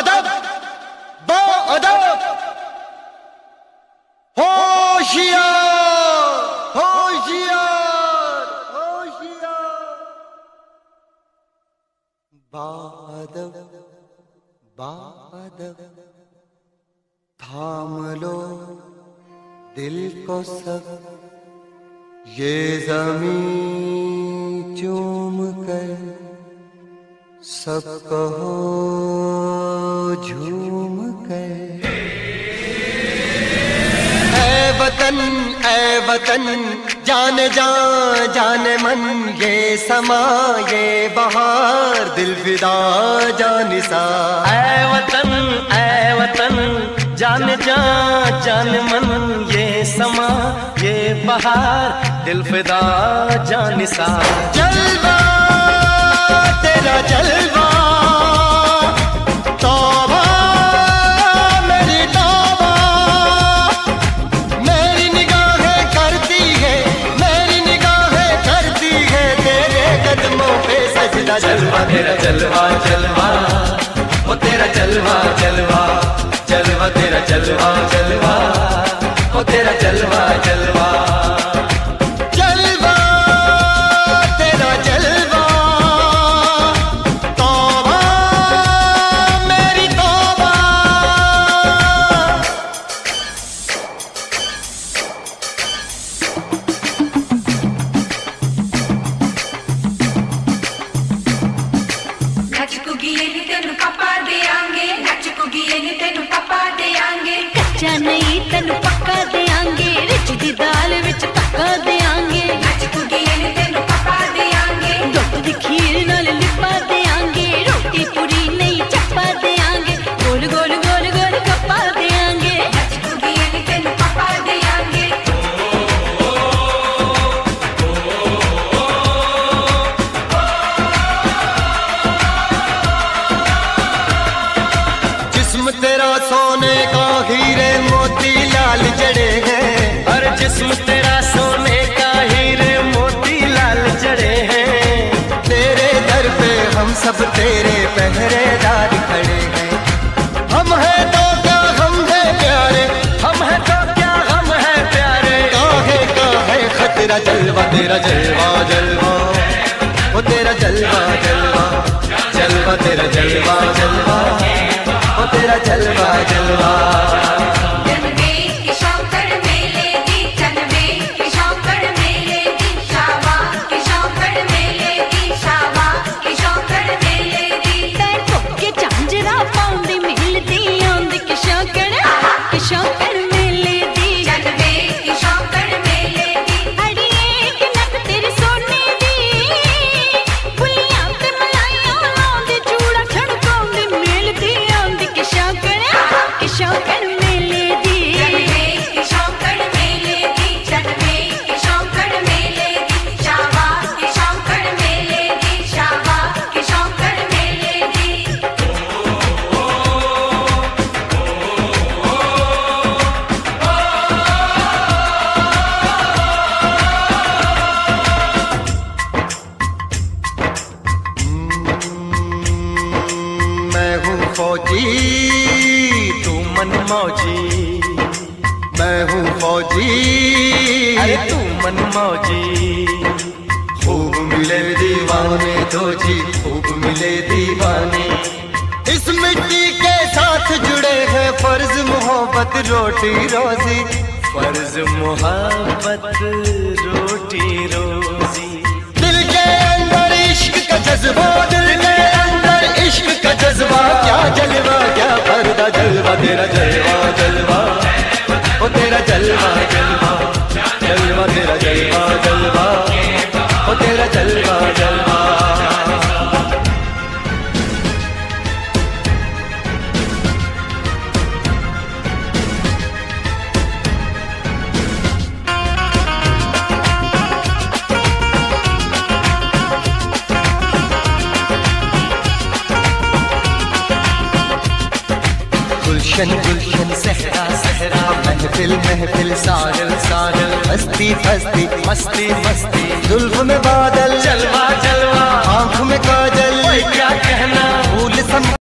अदब बा अदब होशियार होशियार होशियार बा अदब थाम लो दिल को सब ये ज़मीं चूम कर सब कहो झूम कर ऐ वतन जान जान मन ये समा ये बहार दिल फिदा जानिसा ऐ वतन जान जान मन ये समा ये बहार दिल फिदा जानिसा जलवा तेरा जलवा तौबा मेरी तौबा मेरी निगाहें करती है तेरे कदमों पे सजदा जलवा तेरा जलवा जलवा ओ तेरा जलवा जलवा जलवा तेरा जलवा जलवा ओ तेरा जलवा जलवा जलवा तेरा जलवा तौबा मेरी तौबा नचकुगी तेनु पापा देंगे नचकुगी तेनु पापा देंगे कच्चा नहीं तेनु पक्का देंगे रिच दी दाल विच तक्का देंगे नचकुगी तेनु पापा देंगे दुध दी खीर नाल लिपा देंगे रोटी पूरी नहीं चप्पा देंगे गोल गोल गोल गोल कप्पा देंगे नचकुगी तेनु पापा देंगे जिस्म तेरा सोने का हीरे मोती लाल जड़े हैं हर जिस्म तेरा सोने का हीरे मोती लाल जड़े हैं तेरे दर पे हम सब तेरे पहरेदार खड़े हैं हम हैं तो क्या हम हैं प्यारे हम है तो क्या हम है प्यारे काहे खतरा जलवा तेरा जलवा जलवा ओ तेरा जलवा जलवा जलवा तेरा जलवा जलवा ओ तेरा जलवा जलवा जनवे की शौकड़ मेले दी जनवे की शौकड़ मेले दी शावा की शौकड़ मेले दी शावा की शौकड़ मेले दी पैर पक्के झांझरा पाउंदी मिलदी आंदी कि शौकड़ मेले दी जनवे की शौकड़ मेले दी अड़िए कि नक तेरी सोने दी बुलियां ते मलाइयां लाउंदी चूड़ा छड़काउंदी मिलदी आंदी कि शौकड़ मेले दी जनवे की शौकड़ मेले दी जनवे की शौकड़ मेले दी शावा की शौकड़ मेले दी शावा की शौकड़ मेले दी मैं हूँ फौजी तू मन मौजी मैं हूँ फौजी अरे तू मन मौजी खूब मिले दीवाने तो जी खूब मिले दीवाने इस मिट्टी के साथ जुड़े हैं फर्ज मोहब्बत रोटी रोजी फर्ज मोहब्बत रोटी रोजी दिल के अंदर इश्क का जज्बा दिल के अंदर इश्क का जज्बा क्या जलवा क्या पर्दा जलवा तेरा जलवा जलवा ओ तेरा जलवा जलवा जलवा तेरा जलवा जलवा ओ तेरा जलवा जलवा गुलशन गुलशन सहरा सहरा महफिल महफिल साहिल साहिल हस्ती हस्ती मस्ती मस्ती जुल्फ में बादल जलवा जलवा आंख में काजल क्या कहना फूल